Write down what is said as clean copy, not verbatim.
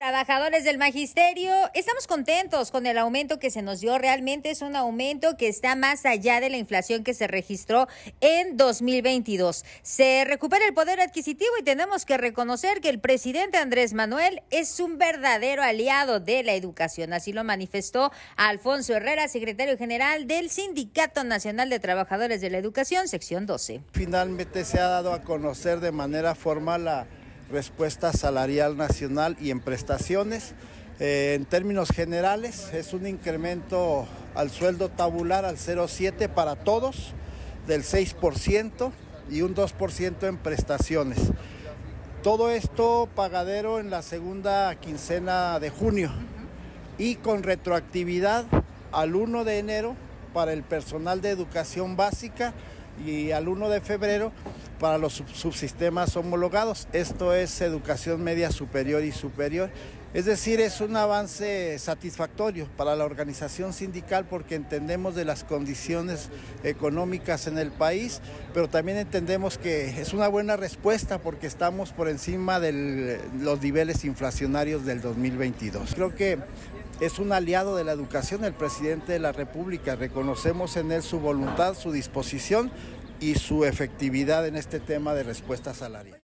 Trabajadores del magisterio, estamos contentos con el aumento que se nos dio. Realmente es un aumento que está más allá de la inflación que se registró en 2022. Se recupera el poder adquisitivo y tenemos que reconocer que el presidente Andrés Manuel es un verdadero aliado de la educación. Así lo manifestó Alfonso Herrera, secretario general del Sindicato Nacional de Trabajadores de la Educación, sección 12. Finalmente se ha dado a conocer de manera formal la respuesta salarial nacional y en prestaciones. En términos generales es un incremento al sueldo tabular al 0,7 para todos del 6% y un 2% en prestaciones. Todo esto pagadero en la segunda quincena de junio y con retroactividad al 1 de enero para el personal de educación básica y al 1 de febrero para los subsistemas homologados. Esto es educación media superior y superior. Es decir, es un avance satisfactorio para la organización sindical porque entendemos de las condiciones económicas en el país, pero también entendemos que es una buena respuesta porque estamos por encima de los niveles inflacionarios del 2022. Creo que es un aliado de la educación, el presidente de la República. Reconocemos en él su voluntad, su disposición y su efectividad en este tema de respuesta salarial.